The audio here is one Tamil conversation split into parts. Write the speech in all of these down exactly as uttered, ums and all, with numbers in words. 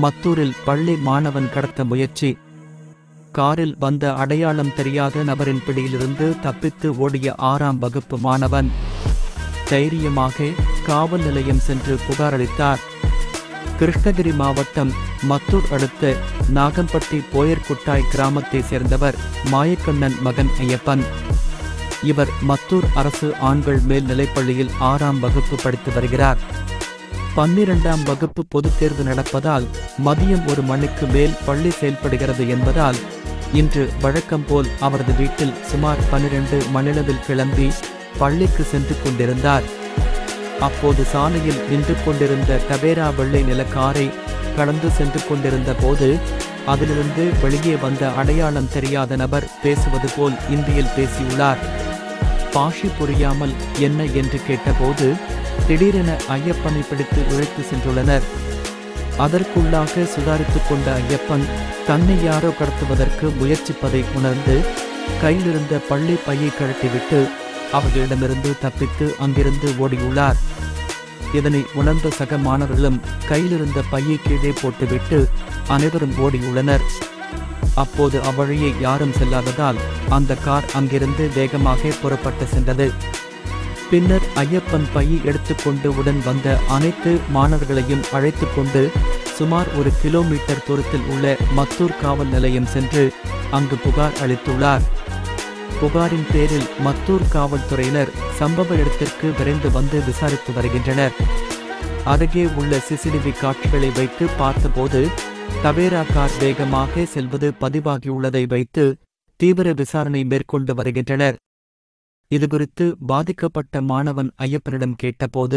மத்தூரில் பள்ளி மாணவன் கடத்த முயற்சி. காரில் வந்த அடையாளம் தெரியாத நபரின் பிடியிலிருந்து தப்பித்து ஓடிய ஆறாம் வகுப்பு மாணவன் தைரியமாக காவல் நிலையம் சென்று புகாரளித்தார். கிருஷ்ணகிரி மாவட்டம் மத்தூர் அடுத்த நாகம்பட்டி போயர்குட்டாய் கிராமத்தைச் சேர்ந்தவர் மாயக்கண்ணன் மகன் ஐயப்பன். இவர் மத்தூர் அரசு ஆண்கள் மேல் நிலைப்பள்ளியில் ஆறாம் வகுப்பு படித்து வருகிறார். பன்னிரண்டாம் வகுப்பு பொதுத் தேர்வு நடப்பதால் மதியம் ஒரு மணிக்கு மேல் பள்ளி செயல்படுகிறது என்பதால் இன்று வழக்கம் போல் அவரது வீட்டில் சுமார் பன்னிரண்டு மணிளவில் கிளம்பி பள்ளிக்கு சென்று கொண்டிருந்தார். அப்போது சாலையில் நின்று கொண்டிருந்த டவேரா வெள்ளை நில காரை கடந்து சென்று கொண்டிருந்த போது அதிலிருந்து வெளியே வந்த அடையாளம் தெரியாத நபர் பேசுவது போல் இந்தியில் பேசியுள்ளார். பாஷை புரியாமல் என்ன என்று கேட்டபோது திடீரென ஐயப்பனை பிடித்து இழுத்து சென்றுள்ளனர். அதற்குள்ளாக சுதாரித்துக் கொண்ட ஐயப்பன் தன்னை யாரோ கடத்துவதற்கு முயற்சிப்பதை உணர்ந்து கையிலிருந்த பள்ளி பையை கழட்டிவிட்டு அவர்களிடமிருந்து தப்பித்து அங்கிருந்து ஓடியுள்ளார். இதனை உணர்ந்த சக மாணவர்களும் கையிலிருந்த பையை கீழே போட்டுவிட்டு அனைவரும் ஓடியுள்ளனர். அப்போது அவ்வழியே யாரும் செல்லாததால் அந்த கார் அங்கிருந்து வேகமாக புறப்பட்டு சென்றது. பின்னர் ஐயப்பன் பையை எடுத்துக்கொண்டு உடன் வந்த அனைத்து மாணவர்களையும் அழைத்து கொண்டு சுமார் ஒரு கிலோமீட்டர் தூரத்தில் உள்ள மத்தூர் காவல் நிலையம் சென்று அங்கு புகார் அளித்துள்ளார். புகாரின் பேரில் மத்தூர் காவல்துறையினர் சம்பவ இடத்திற்கு விரைந்து வந்து விசாரித்து வருகின்றனர். அருகே உள்ள சிசிடிவி காட்சிகளை வைத்து பார்த்தபோது டவேரா கார் வேகமாக செல்வது பதிவாகியுள்ளதை வைத்து தீவிர விசாரணை மேற்கொண்டு வருகின்றனர். இதுகுறித்து பாதிக்கப்பட்ட மாணவன் ஐயப்பனிடம் கேட்டபோது,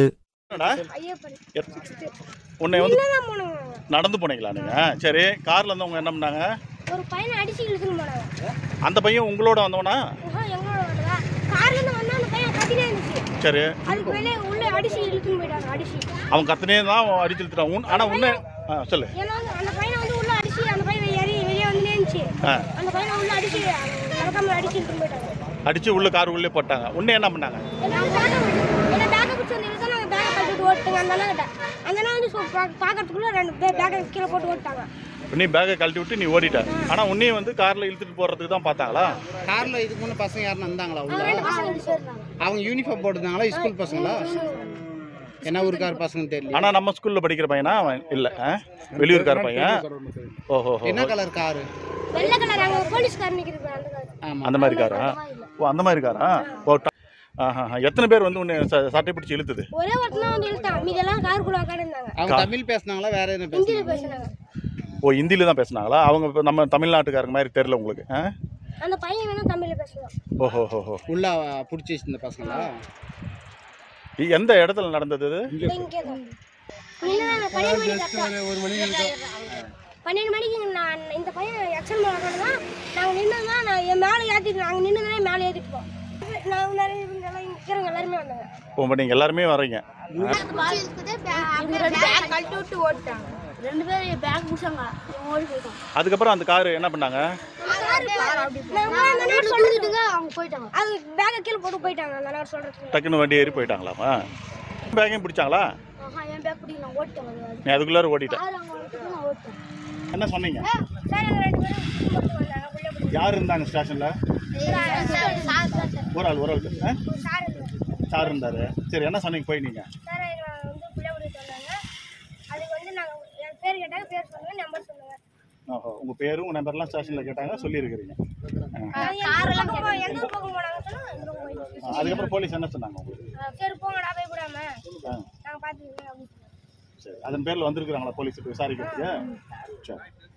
நடந்து போனீங்களா நீங்க? சரி, கார்ல இருந்து அவங்க என்ன பண்ணாங்க? ஒரு பையனை அடிச்சு இழுத்துட்டு போனாங்க. அந்த பையன் உங்களோட வந்தவனா? எங்களோட வந்தவா. கார்ல இருந்து வந்தா அந்த பையன் கத்தினே இருந்துச்சு. சரி. அதுக்கு மேலே உள்ள அடிச்சு இழுத்துட்டு போயிட்டாங்க. அடிச்சு அவன் கத்தினே தான் அடிச்சு இழுத்துட்டான். ஆனா உன்ன சொல்லு. ஏன்னா அந்த பையனை வந்து உள்ள அடிச்சு அந்த பையன் ஏறி வெளியே வந்து நின்னுச்சு. அந்த பையனை உள்ள அடிச்சு நடக்காம அடிச்சு இழுத்துட்டு போயிட்டாங்க. அடிச்சு உள்ள கார் உள்ளே போட்டாங்க. உன்ன என்ன பண்ணாங்க? என்ன பேக்க பிடிச்சி வந்து இழுத்தா நாங்க பேக்க கட்டிட்டு ஓட்டுங்க. அந்த அண்ணா கிட்ட அந்த அண்ணா வந்து பாக்கிறதுக்குள்ள ரெண்டு பேக்க கீழே போட்டு ஓட்டாங்க. நீ பேக்கை கழட்டி விட்டு நீ ஓடிட்ட. ஆனா உன்னையும் வந்து கார்ல இழுத்துட்டு போறதுக்கு தான் பார்த்தாங்களா? கார்ல இதுக்கு முன்ன பசங்க யாரும் வந்தாங்களா உள்ள? அவங்க யூனிஃபார்ம் போட்டுருந்தாங்களா? ஸ்கூல் பசங்களா? என்ன ஊருக்கார பசங்க தெரியல. ஆனா நம்ம ஸ்கூல்ல படிக்கிற பையனா இல்ல, வெளியூர்கார பையன். ஓஹோ. என்ன கலர் காரு? வெள்ளை கலர். அங்க போலீஸ் கார் நிக்குது அந்த கார். அந்த மாதிரி காரா? ஓ, அந்த மாதிரி காரா? ஆஹா. எத்தனை பேர் வந்து உன்னை சட்டை பிடிச்சி இழுத்துது? ஒரே ஒருத்தன் வந்து இழுத்தான். மீதெல்லாம் காருக்குள்ள உட்கார்ந்தாங்க. அவங்க தமிழ் பேசுனாங்களா வேற என்ன பேசுனாங்க? ஓ, ஹிந்தில தான் பேசுனாங்களா? அவங்க நம்ம தமிழ்நாட்டுக்காரங்க மாதிரி தெரியல உங்களுக்கு? அந்த பையன் வேணா தமிழ்ல பேசுவான். ஓஹோ ஹோ. உள்ள புடிச்சு வச்சிருந்த பசங்களா? எந்த இடத்துல நடந்தது இது? இங்க தான். இன்னும் பன்னிரண்டு மணிக்கு பன்னிரண்டு மணிக்கு நான் இந்த பையன் எக்ஸன் பண்ணா நாங்க நின்னதா நான் என் மேல ஏத்திட்டு நாங்க நின்னதே மேல ஏத்திட்டு போறோம். நான் நிறைய இவங்க எல்லாம் இங்க எல்லாரும் வந்தாங்க. ஓ, நீங்க எல்லாரும் வரீங்க. பேக் கழட்டி விட்டு ஓட்டாங்க. ரெண்டு பேரும் பேக் புடிச்சாங்க. ஓடி போயிட்டாங்க. அதுக்கு அப்புறம் அந்த கார் என்ன பண்ணாங்க? நான் சொல்லிட்டுங்க அவங்க போயிட்டாங்க. அது பேக்க கீழ போட்டு போயிட்டாங்க. நான் சொல்றது டக்குன்னு வண்டி ஏறி போயிட்டாங்களாமா? பேக்கையும் பிடிச்சாங்களா? ஆஹா, என் பேக் பிடி நான் ஓட்டேன். நீ அதுக்குள்ளார ஓடிட்ட. நான் ஓட்டேன். என்ன சொன்னீங்க? சார் ரெண்டு பேரும் போட்டு வந்தாங்க. உள்ள போய் யார் இருந்தாங்க ஸ்டேஷன்ல? ஒரு ஆள் ஒரு ஆள் சார் சார் இருந்தாரு. சரி, என்ன சொன்னீங்க போய் நீங்க? சார் எங்களை வந்து புள்ள ஓடிட்டு வந்தாங்க. அதுக்கு வந்து நாங்க என் பேர் கேட்டாங்க. பேர் சொன்னாங்க, நம்பர் சொன்னாங்க. ஓஹோ. உங்க பேரும் உங்க நம்பர்லாம் ஸ்டேஷன்ல கேட்டாங்க, சொல்லியிருக்கிறீங்க. காரெல்லாம் எந்த பக்கம் போனாங்க சொன்னா இந்த பக்கம் போயிடுச்சு. அதுக்கப்புறம் போலீஸ் என்ன சொன்னாங்க உங்களுக்கு? சரி போங்கடா போய் விடாம நாங்க பாத்துக்கிறோம். சரி, அதன் பேர்ல வந்திருக்கிறாங்களா போலீஸுக்கு விசாரிக்கிறதுக்கு? சரி.